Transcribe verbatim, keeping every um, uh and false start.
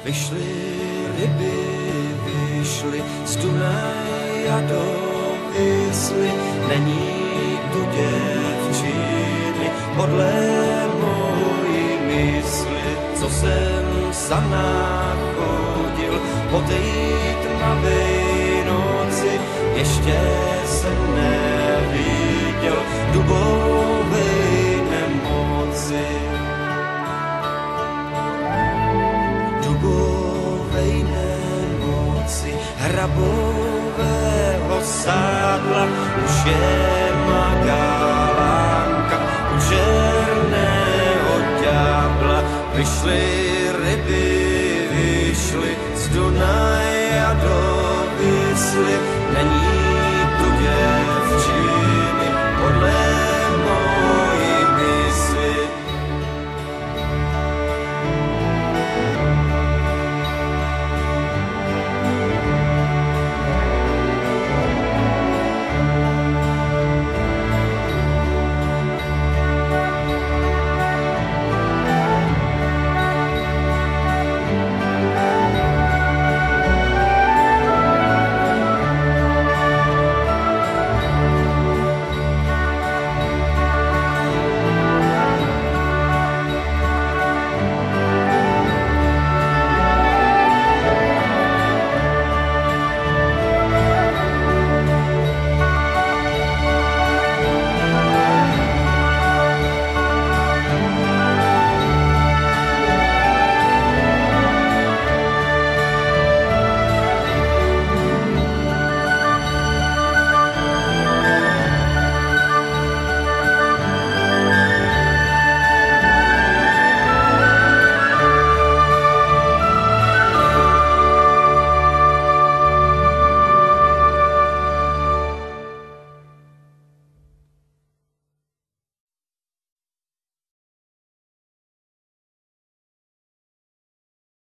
vyšly ryby, vyšly z Dunaje a do Visly. Není tu děvčiny podle mojí mysli, co jsem sám nachodil po té tmavé noci. Ještě jsem neviděl dubovej nemoci. Dubovej nemoci, hrabového sádla, už je magálánka u černého ďábla. Vyšly ryby, vyšly z Dunaje a do Visly.